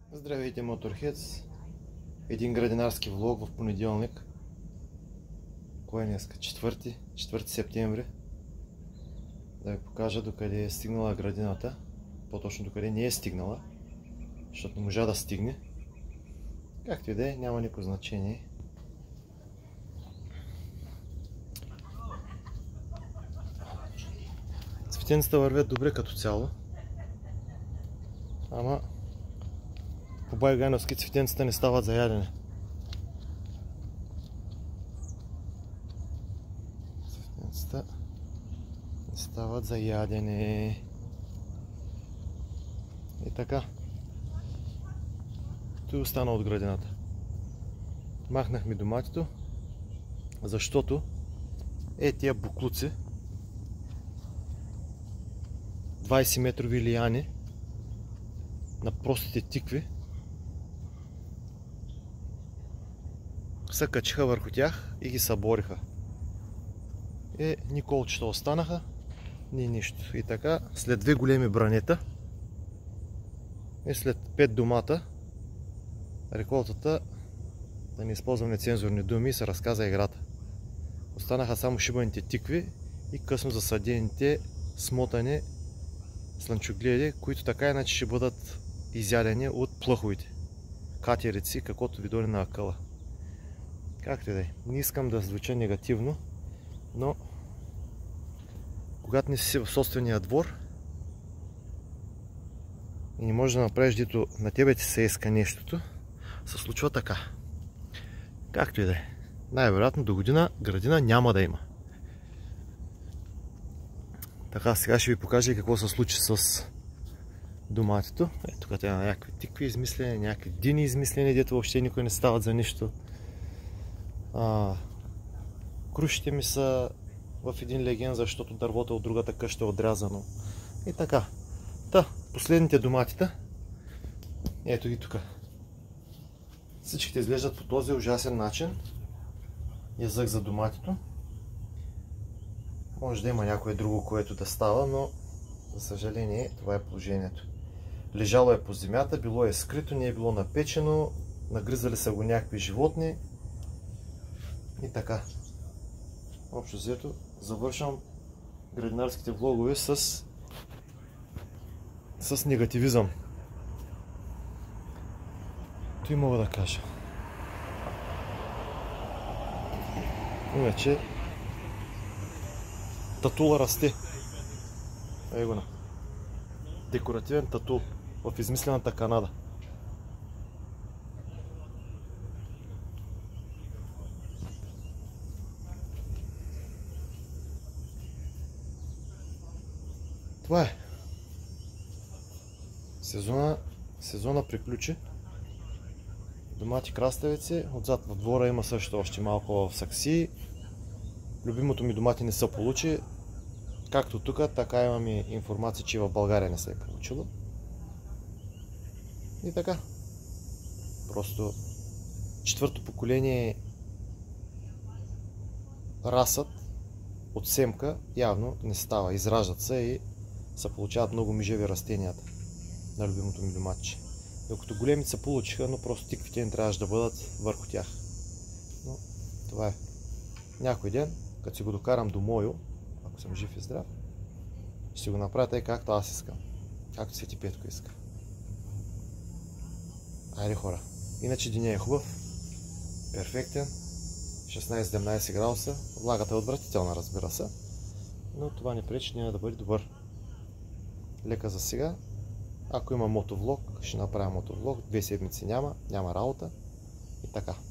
Здравейте, Motorheads! Един градинарски влог в понеделник. Кое е днеска? 4 септември. Да ви покажа докъде е стигнала градината. По-точно докъде не е стигнала, защото не можа да стигне. Както и да е, няма никакво значение. Цветенцата вървят добре като цяло. Ама по байгановски цветенцата не стават за ядене. Цветенцата не стават за ядене. И така. Той остана от градината. Махнахме доматито, защото тия буклуци 20 метрови лияни на простите тикви се качиха върху тях и ги събориха. Ни колчета останаха, ни нищо. И така, след две големи бранета и след 5 домата, реколтата, да не използвам нецензурни думи, се разказа играта. Останаха само шибаните тикви и късно засадените смотани слънчогледи, които така иначе ще бъдат изядени от плъховите катерици, каквото ви дойде на акъла. Както и да е. Не искам да звуча негативно, но когато не си в собствения двор и не можеш да направиш, дето на тебе ти се иска нещото, се случва така. Както и да е. Най-вероятно до година градина няма да има. Така, сега ще ви покажа какво се случи с доматито. Тук има някакви тикви измислени, някакви дини измислени, дето въобще никой не стават за нищо. Крушите ми са в един леген, защото дървото от другата къща е отрязано. И така. Последните доматита, ето ги тук. Всичките изглеждат по този ужасен начин. Язък за доматито. Може да има някое друго, което да става, но за съжаление това е положението. Лежало е по земята, било е скрито, не е било напечено, нагризали са го някакви животни. И така. Общо взето завършвам градинарските влогове с негативизъм. Той мога да кажа. Иначе татула расте. Его на. Декоративен татул в измислената Канада. Това е. Сезона приключи. Домати, краставици. Отзад в двора има също още малко в саксии. Любимото ми домати не се получи. Както тук, така имам и информация, че в България не се е получило. И така. Просто четвърто поколение расът от семка явно не става. Израждат се и се получават много мижеви растенията на любимото ми доматче. Докато големите се получиха, но просто тиквите не трябваше да бъдат върху тях. Но това е. Някой ден, като си го докарам до мойо, ако съм жив и здрав, ще го направя тъй както аз искам. Както Свети Петко иска. Айде хора. Иначе деня е хубав. Перфектен. 16-17 градуса. Влагата е отвратителна, разбира се. Но това не пречи да бъде добър. Лека за сега. Ако има мотовлог, ще направя мотовлог. 2 седмици няма работа. И така.